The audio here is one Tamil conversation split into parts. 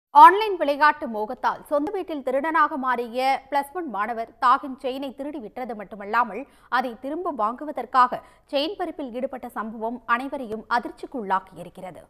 ஆன்லைன் விளையாட்டு மோகத்தால் சொந்த வீட்டில் திருடனாக மாறிய +1 மாணவர் தாகின் செயினை திருடி விற்றது மட்டுமல்லாமல் அதை திரும்ப வாங்குவதற்காக செயின் பறிப்பில் ஈடுபட்ட சம்பவம் அனைவரையும் அதிர்ச்சிக்குள்ளாக்கியிருக்கிறது.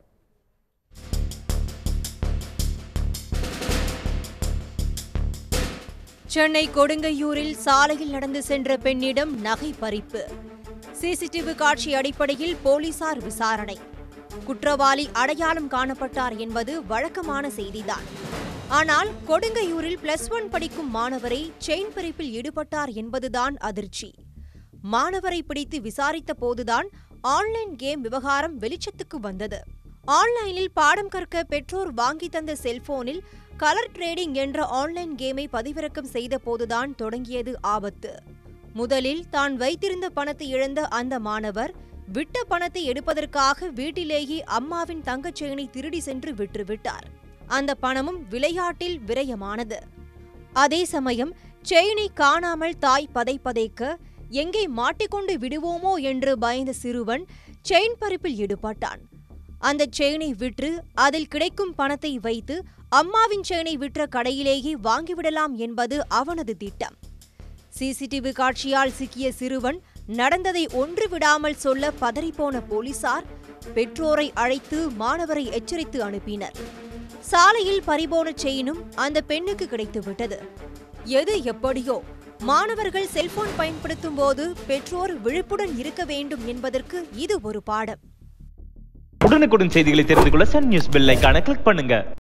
சென்னை கொடுங்கையூரில் சாலையில் நடந்து சென்ற பெண்ணிடம் நகை பறிப்பு. சிசிடிவி காட்சி அடிப்படையில் போலீசார் விசாரணை. குற்றவாளி அடையாளம் காணப்பட்டார் என்பது வழக்கமான செய்திதான். ஆனால் கொடுங்கையூரில் +1 படிக்கும் மாணவரை செயின் பறிப்பில் ஈடுபட்டார் என்பதுதான் அதிர்ச்சி. மாணவரை பிடித்து விசாரித்த போதுதான் ஆன்லைன் கேம் விவகாரம் வெளிச்சத்துக்கு வந்தது. ஆன்லைனில் பாடம் கற்க பெற்றோர் வாங்கி தந்த செல்போனில் கலர் ட்ரேடிங் என்ற ஆன்லைன் கேமை பதிவிறக்கம் செய்த போதுதான் தொடங்கியது ஆபத்து. முதலில் தான் வைத்திருந்த பணத்தை இழந்த அந்த மாணவர் விட்ட பணத்தை எடுப்பதற்காக வீட்டிலேயே அம்மாவின் தங்கச் செயினை திருடி சென்று விற்றுவிட்டார். அந்த பணமும் விளையாட்டில் விரயமானது. அதே சமயம் செயினை காணாமல் தாய் பதைக்க எங்கே மாட்டிக்கொண்டு விடுவோமோ என்று பயந்த சிறுவன் செயின் பறிப்பில் ஈடுபட்டான். அந்த செயினை விற்று அதில் கிடைக்கும் பணத்தை வைத்து அம்மாவின் செயினை விற்ற கடையிலேயே வாங்கிவிடலாம் என்பது அவனது திட்டம். சிசிடிவி காட்சியால் சிக்கிய சிறுவன் நடந்ததை ஒன்று விடாமல் சொல்ல பதறிப்போன போலீசார் பெற்றோரை அழைத்து மாணவரை எச்சரித்து அனுப்பினர். சாலையில் பறிபோன செயினும் அந்த பெண்ணுக்கு கிடைத்துவிட்டது. எது எப்படியோ மாணவர்கள் செல்போன் பயன்படுத்தும் போது பெற்றோர் விழிப்புடன் இருக்க வேண்டும் என்பதற்கு இது ஒரு பாடம். உடனுக்குடன் செய்திகளை தெரிந்து கொள்ள சன் நியூஸ் பெல் ஐகானை கிளிக் பண்ணுங்க.